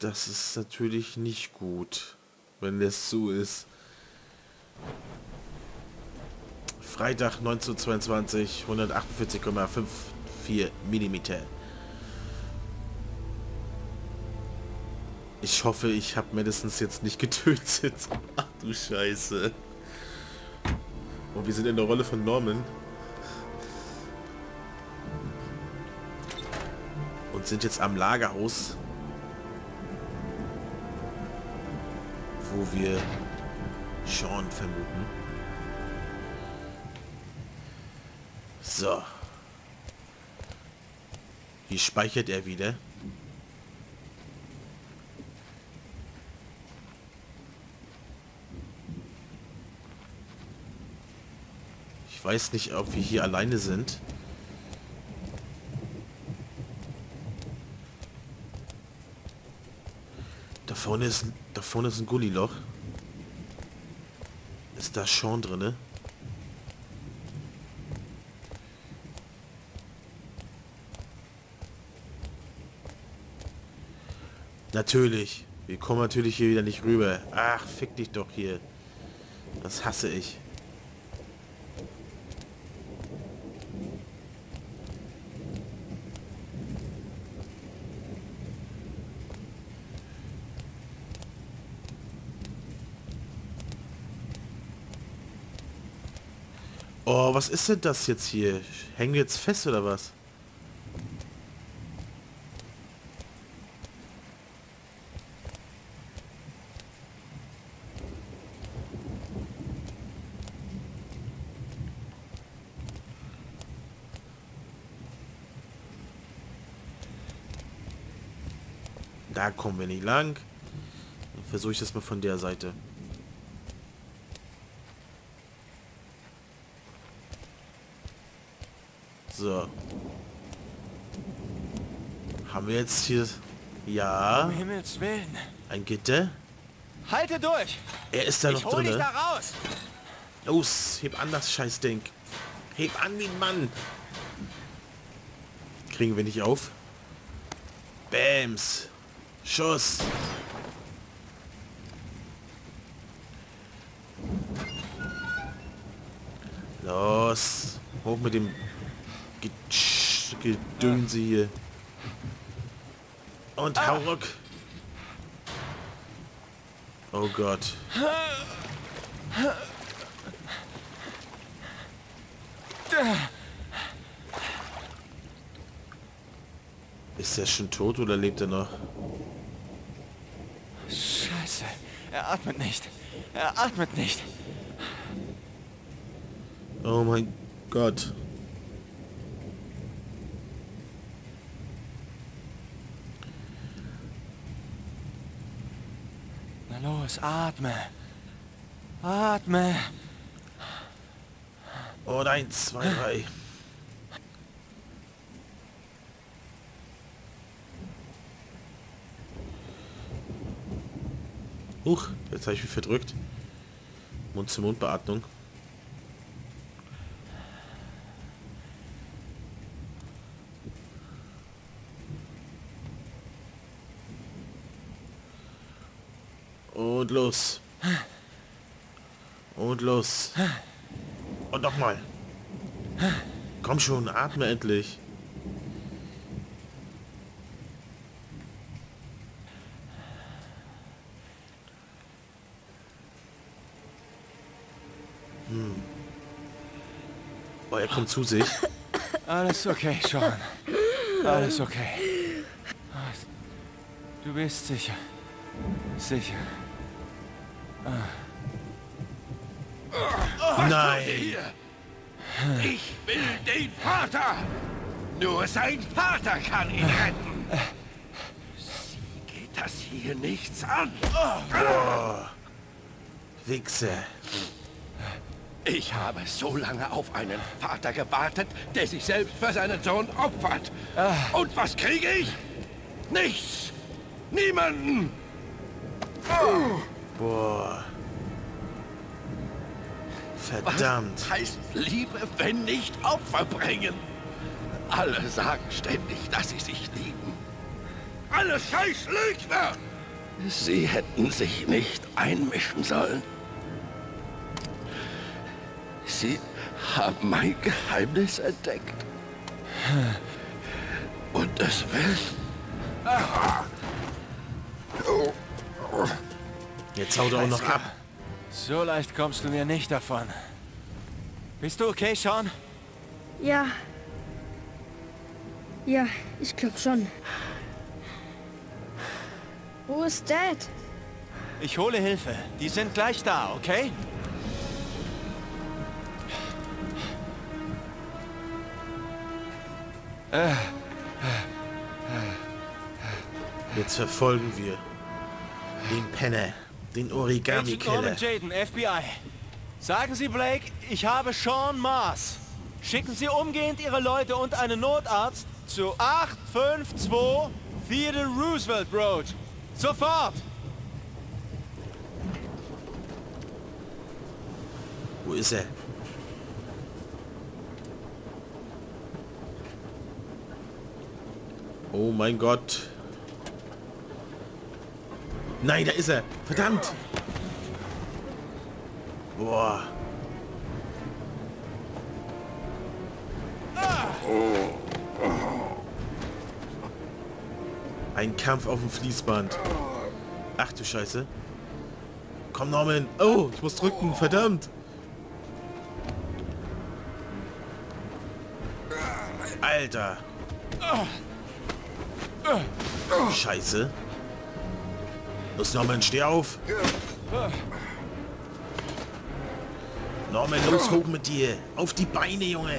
Das ist natürlich nicht gut, wenn das so ist. Freitag 1922, 148,54 Millimeter. Ich hoffe, ich habe Madison jetzt nicht getötet. Ach du Scheiße. Und wir sind in der Rolle von Norman. Und sind jetzt am Lagerhaus, wo wir Sean vermuten. So. Hier speichert er wieder. Ich weiß nicht, ob wir hier alleine sind. Da vorne ist ein Gulliloch. Ist da Sean drinne? Natürlich. Wir kommen natürlich hier wieder nicht rüber. Ach, fick dich doch hier. Das hasse ich. Oh, was ist denn das jetzt hier? Hängen wir jetzt fest oder was? Da kommen wir nicht lang. Dann versuche ich das mal von der Seite. So. Haben wir jetzt hier... Ja. Um Himmels Willen. Ein Gitter. Halte durch! Er ist da noch Ich hol dich drin. da raus! Los, heb an das Scheißding. Heb an den Mann. Kriegen wir nicht auf. Bams. Schuss. Los. Hoch mit dem Gedönse hier. Und hau ruck. Oh Gott. Ist er schon tot oder lebt er noch? Scheiße. Er atmet nicht. Er atmet nicht. Oh mein Gott. Na los, atme. Atme. Und 1, 2, 3. Huch, jetzt habe ich mich verdrückt. Mund-zu-Mund-Beatmung. Und los. Und los. Und nochmal. Komm schon, atme endlich. Oh, er kommt zu sich. Alles okay, Sean. Alles okay. Du bist sicher. Sicher. Nein. Ich will den Vater! Nur sein Vater kann ihn retten! Sie geht das hier nichts an! Wichser. Ich habe so lange auf einen Vater gewartet, der sich selbst für seinen Sohn opfert. Und was kriege ich? Nichts! Niemanden! Boah. Verdammt. Was heißt Liebe, wenn nicht Opfer bringen? Alle sagen ständig, dass sie sich lieben. Alle scheiß Lügner! Sie hätten sich nicht einmischen sollen. Sie haben mein Geheimnis entdeckt. Und es will... Jetzt haut er auch noch ab. So leicht kommst du mir nicht davon. Bist du okay, Sean? Ja. Ja, ich glaube schon. Wo ist Dad? Ich hole Hilfe. Die sind gleich da, okay? Jetzt verfolgen wir den Penner, den Agent Origami-Killer. Norman Jaden, FBI. Sagen Sie Blake, ich habe Sean Mars. Schicken Sie umgehend Ihre Leute und einen Notarzt zu 852 Theodore Roosevelt Road. Sofort! Wo ist er? Oh mein Gott. Nein, da ist er. Verdammt. Boah. Ein Kampf auf dem Fließband. Ach du Scheiße. Komm, Norman. Oh, ich muss drücken. Verdammt. Alter. Scheiße. Los, Norman, steh auf. Norman, los, hoch mit dir. Auf die Beine, Junge.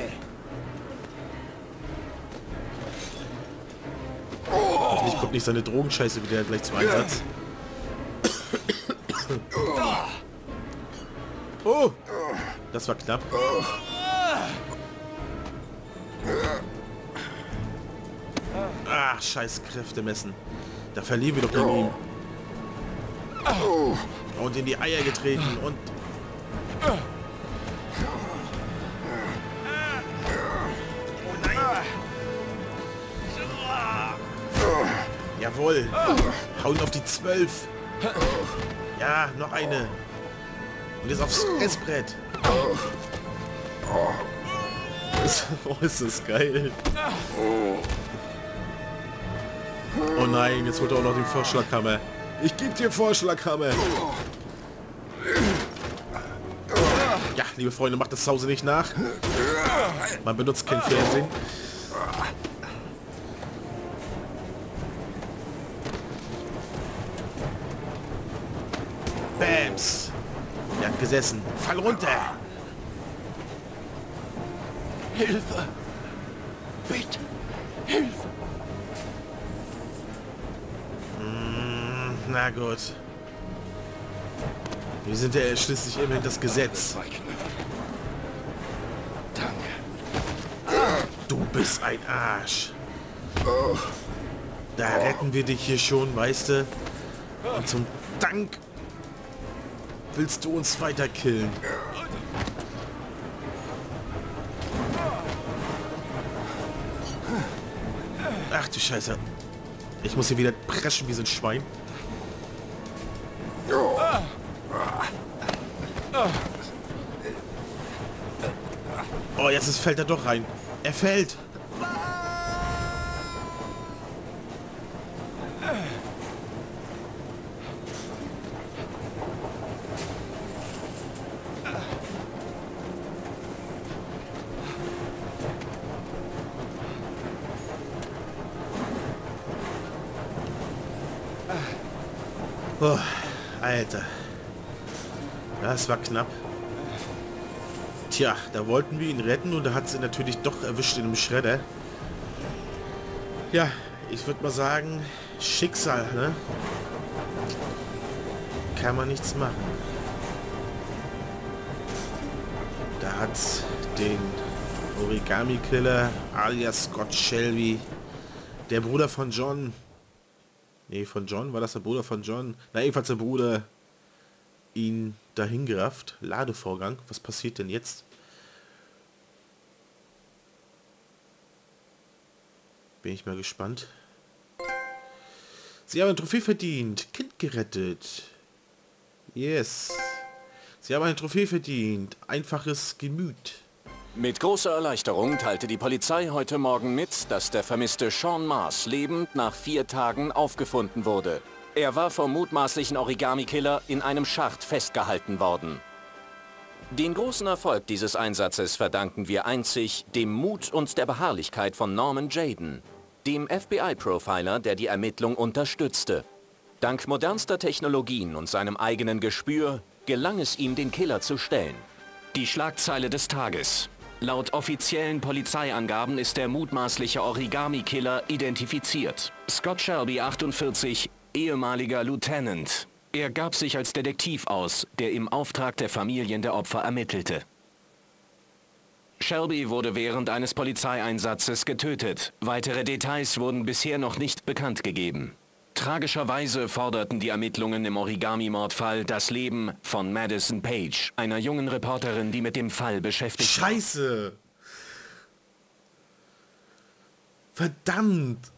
Hoffentlich kommt nicht seine Drogenscheiße wieder gleich zum Einsatz. Oh, das war knapp. Ach, scheiß Kräfte messen. Da verlieren wir doch gegen ihn. Und in die Eier getreten und... Jawohl. Hauen auf die 12. Ja, noch eine. Und jetzt aufs Fressbrett. Oh, ist das geil. Oh nein, jetzt holt er auch noch den Vorschlaghammer. Ich gebe dir Vorschlaghammer. Ja, liebe Freunde, macht das zu Hause nicht nach. Man benutzt kein Fernsehen. Bams. Er hat gesessen. Fall runter. Hilfe! Bitte! Hilfe! Na gut. Wir sind ja schließlich immerhin das Gesetz. Danke. Du bist ein Arsch. Da retten wir dich hier schon, weißt du? Und zum Dank willst du uns weiter killen. Ach du Scheiße. Ich muss hier wieder preschen wie so ein Schwein. Oh, fällt er doch rein. Er fällt. Oh, Alter. Das war knapp. Tja, da wollten wir ihn retten und da hat sie natürlich doch erwischt in einem Schredder. Ja, ich würde mal sagen, Schicksal, ne? Kann man nichts machen. Da hat's den Origami-Killer alias Scott Shelby, der Bruder von John. Nee, von John? War das der Bruder von John? Na, jedenfalls der Bruder ihn dahin gerafft. Ladevorgang. Was passiert denn jetzt? Bin ich mal gespannt. Sie haben eine Trophäe verdient. Kind gerettet. Yes. Sie haben eine Trophäe verdient. Einfaches Gemüt. Mit großer Erleichterung teilte die Polizei heute Morgen mit, dass der vermisste Sean Mars lebend nach 4 Tagen aufgefunden wurde. Er war vom mutmaßlichen Origami-Killer in einem Schacht festgehalten worden. Den großen Erfolg dieses Einsatzes verdanken wir einzig dem Mut und der Beharrlichkeit von Norman Jayden, dem FBI-Profiler, der die Ermittlung unterstützte. Dank modernster Technologien und seinem eigenen Gespür gelang es ihm, den Killer zu stellen. Die Schlagzeile des Tages. Laut offiziellen Polizeiangaben ist der mutmaßliche Origami-Killer identifiziert. Scott Shelby, 48, ehemaliger Lieutenant. Er gab sich als Detektiv aus, der im Auftrag der Familien der Opfer ermittelte. Shelby wurde während eines Polizeieinsatzes getötet. Weitere Details wurden bisher noch nicht bekannt gegeben. Tragischerweise forderten die Ermittlungen im Origami-Mordfall das Leben von Madison Page, einer jungen Reporterin, die mit dem Fall beschäftigt war. Scheiße! Verdammt!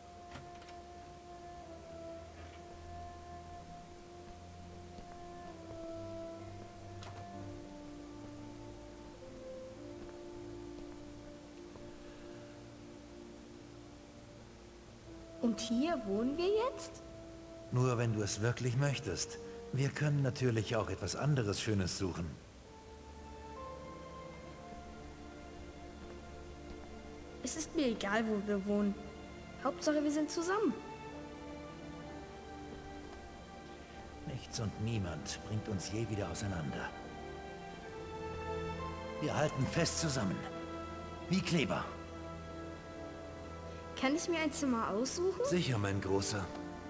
Und hier wohnen wir jetzt? Nur wenn du es wirklich möchtest. Wir können natürlich auch etwas anderes Schönes suchen. Es ist mir egal, wo wir wohnen. Hauptsache, wir sind zusammen. Nichts und niemand bringt uns je wieder auseinander. Wir halten fest zusammen. Wie Kleber. Kann ich mir ein Zimmer aussuchen? Sicher, mein Großer.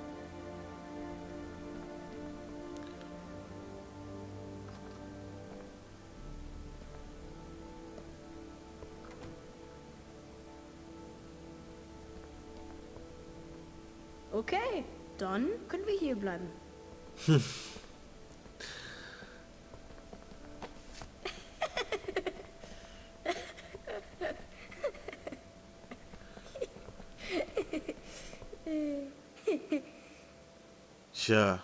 Okay, dann können wir hier bleiben. Tja.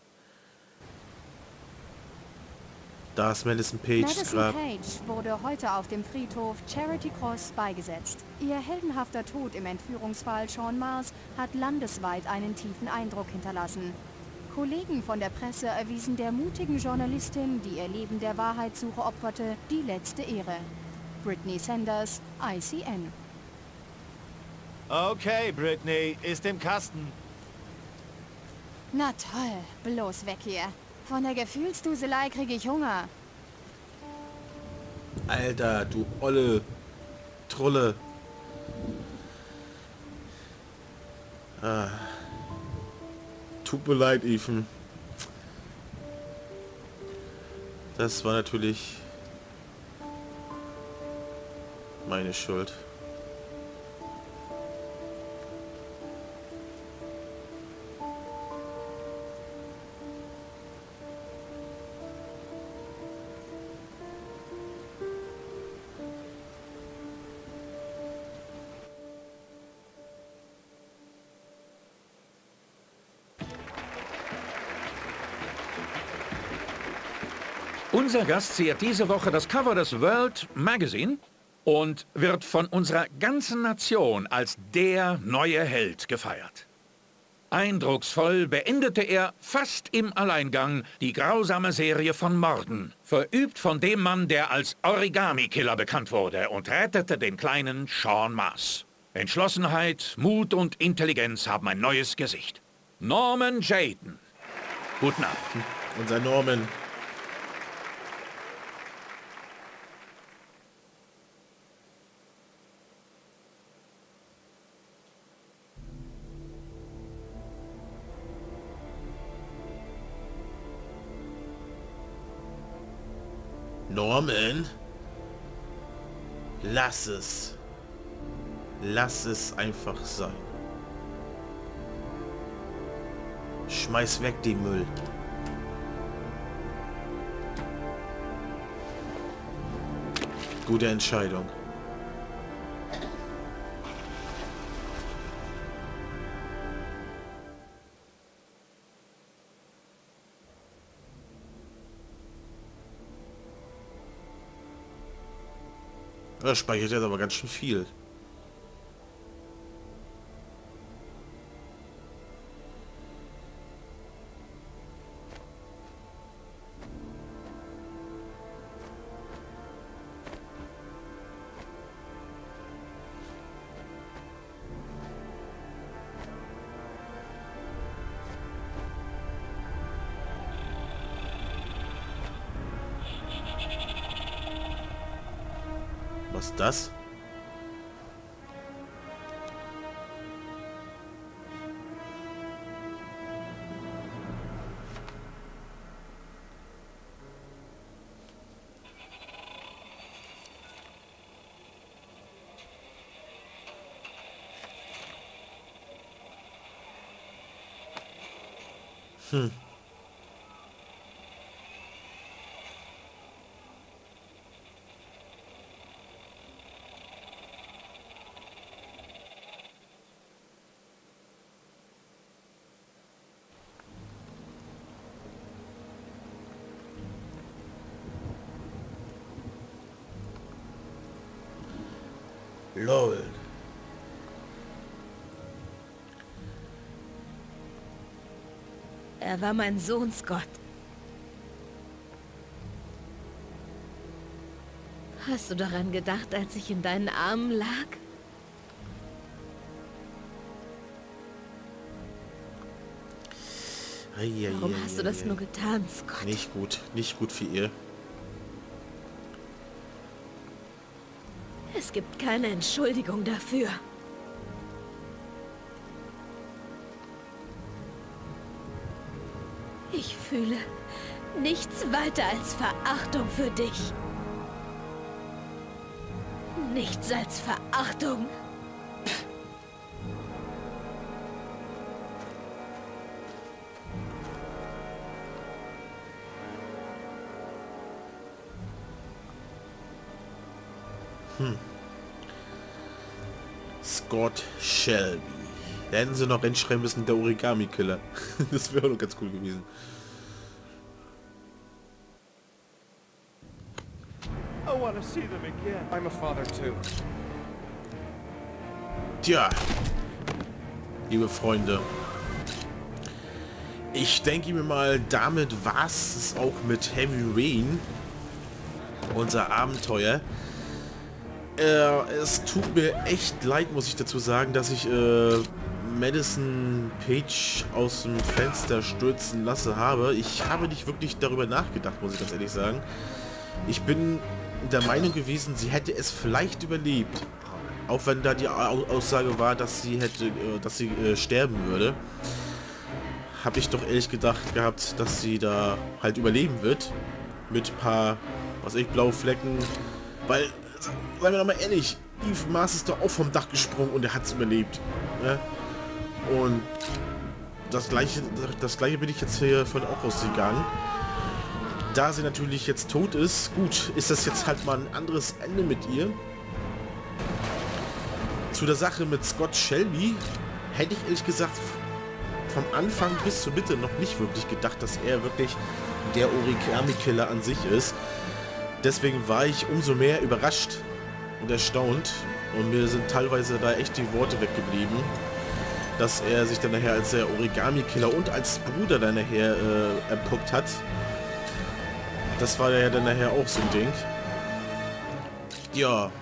Da ist Madison Page Madison Grab. Page wurde heute auf dem Friedhof Charity Cross beigesetzt. Ihr heldenhafter Tod im Entführungsfall Sean Mars hat landesweit einen tiefen Eindruck hinterlassen. Kollegen von der Presse erwiesen der mutigen Journalistin, die ihr Leben der Wahrheitssuche opferte, die letzte Ehre. Brittany Sanders, ICN. Okay, Brittany, ist im Kasten. Na toll, bloß weg hier. Von der Gefühlsduselei kriege ich Hunger. Alter, du olle Trolle. Tut mir leid, Ethan. Das war natürlich meine Schuld. Unser Gast ziert diese Woche das Cover des World Magazine und wird von unserer ganzen Nation als der neue Held gefeiert. Eindrucksvoll beendete er fast im Alleingang die grausame Serie von Morden, verübt von dem Mann, der als Origami-Killer bekannt wurde, und rettete den kleinen Sean Mars. Entschlossenheit, Mut und Intelligenz haben ein neues Gesicht. Norman Jayden. Guten Abend. Unser Norman. Norman? Lass es. Lass es einfach sein. Schmeiß weg den Müll. Gute Entscheidung. Das speichert jetzt aber ganz schön viel. Was ist das? LOL. Er war mein Sohn, Scott. Hast du daran gedacht, als ich in deinen Armen lag? Warum hast du das nur getan, Scott? Nicht gut. Nicht gut für ihr. Es gibt keine Entschuldigung dafür. Ich fühle nichts weiter als Verachtung für dich. Nichts als Verachtung. Scott Shelby. Da hätten sie noch reinschreiben müssen, der Origami-Killer. Das wäre auch noch ganz cool gewesen. Tja, liebe Freunde. Ich denke mir mal, damit war es auch mit Heavy Rain. Unser Abenteuer. Es tut mir echt leid, muss ich dazu sagen, dass ich Madison Page aus dem Fenster stürzen lassen habe. Ich habe nicht wirklich darüber nachgedacht, muss ich ganz ehrlich sagen. Ich bin der Meinung gewesen, sie hätte es vielleicht überlebt. Auch wenn da die Aussage war, dass sie sterben würde. Habe ich doch ehrlich gedacht gehabt, dass sie da halt überleben wird. Mit ein paar, was ich, blaue Flecken. Weil, seien wir doch mal ehrlich, Eve Mars ist doch auch vom Dach gesprungen und er hat es überlebt. Ne? Und das gleiche bin ich jetzt hier von auch ausgegangen. Da sie natürlich jetzt tot ist, gut, ist das jetzt halt mal ein anderes Ende mit ihr. Zu der Sache mit Scott Shelby hätte ich ehrlich gesagt vom Anfang bis zur Mitte noch nicht wirklich gedacht, dass er wirklich der Origami-Killer an sich ist. Deswegen war ich umso mehr überrascht und erstaunt und mir sind teilweise da echt die Worte weggeblieben, dass er sich dann nachher als der Origami-Killer und als Bruder dann nachher entpuppt hat. Das war ja dann nachher auch so ein Ding. Ja.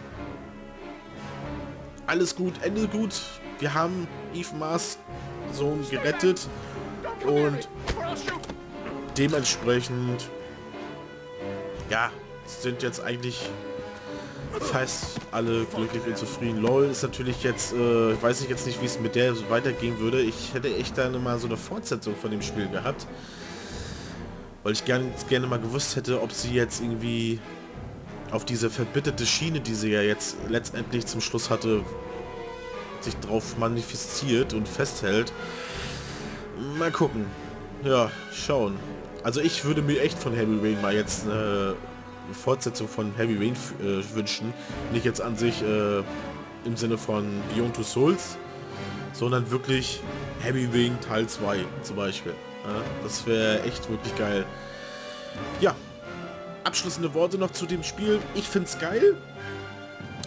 Alles gut, Ende gut. Wir haben Eve Mars Sohn gerettet und dementsprechend ja, sind jetzt eigentlich fast alle glücklich und zufrieden. LOL ist natürlich jetzt, weiß ich jetzt nicht, wie es mit der so weitergehen würde. Ich hätte echt dann mal so eine Fortsetzung von dem Spiel gehabt, weil ich gerne mal gewusst hätte, ob sie jetzt irgendwie auf diese verbitterte Schiene, die sie ja jetzt letztendlich zum Schluss hatte, sich drauf manifestiert und festhält. Mal gucken. Ja, schauen. Also ich würde mir echt von Heavy Rain mal jetzt eine Fortsetzung von Heavy Rain wünschen. Nicht jetzt an sich im Sinne von Beyond Two Souls, sondern wirklich Heavy Rain Teil 2 zum Beispiel. Ja, das wäre echt wirklich geil. Ja, abschließende Worte noch zu dem Spiel. Ich finde es geil.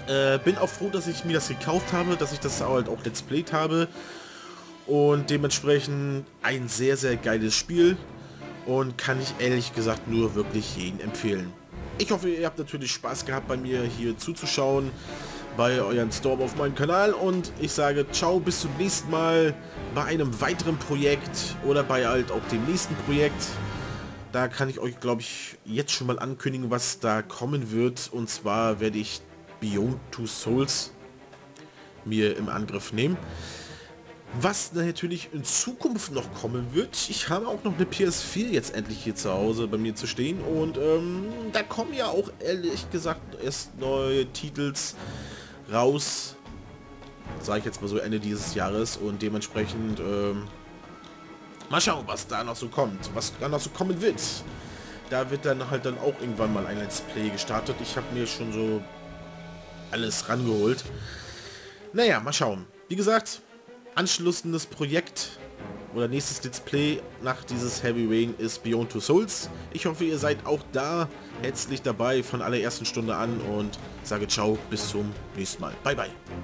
Bin auch froh, dass ich mir das gekauft habe, dass ich das halt auch Let's Played habe. Und dementsprechend ein sehr, sehr geiles Spiel. Und kann ich ehrlich gesagt nur wirklich jedem empfehlen. Ich hoffe, ihr habt natürlich Spaß gehabt, bei mir hier zuzuschauen. Bei euren Storm auf meinem Kanal. Und ich sage ciao, bis zum nächsten Mal bei einem weiteren Projekt. Oder bei halt auch dem nächsten Projekt. Da kann ich euch, glaube ich, jetzt schon mal ankündigen, was da kommen wird. Und zwar werde ich Beyond Two Souls mir im Angriff nehmen. Was natürlich in Zukunft noch kommen wird, ich habe auch noch eine PS4 jetzt endlich hier zu Hause bei mir zu stehen. Und da kommen ja auch ehrlich gesagt erst neue Titels raus. Sage ich jetzt mal so Ende dieses Jahres. Und dementsprechend mal schauen, was da noch so kommt. Was da noch so kommen wird. Da wird dann halt dann auch irgendwann mal ein Let's Play gestartet. Ich habe mir schon so alles rangeholt. Naja, mal schauen. Wie gesagt, anschließendes Projekt oder nächstes Let's Play nach dieses Heavy Rain ist Beyond Two Souls. Ich hoffe, ihr seid auch da herzlich dabei von allerersten Stunde an und sage ciao, bis zum nächsten Mal. Bye, bye.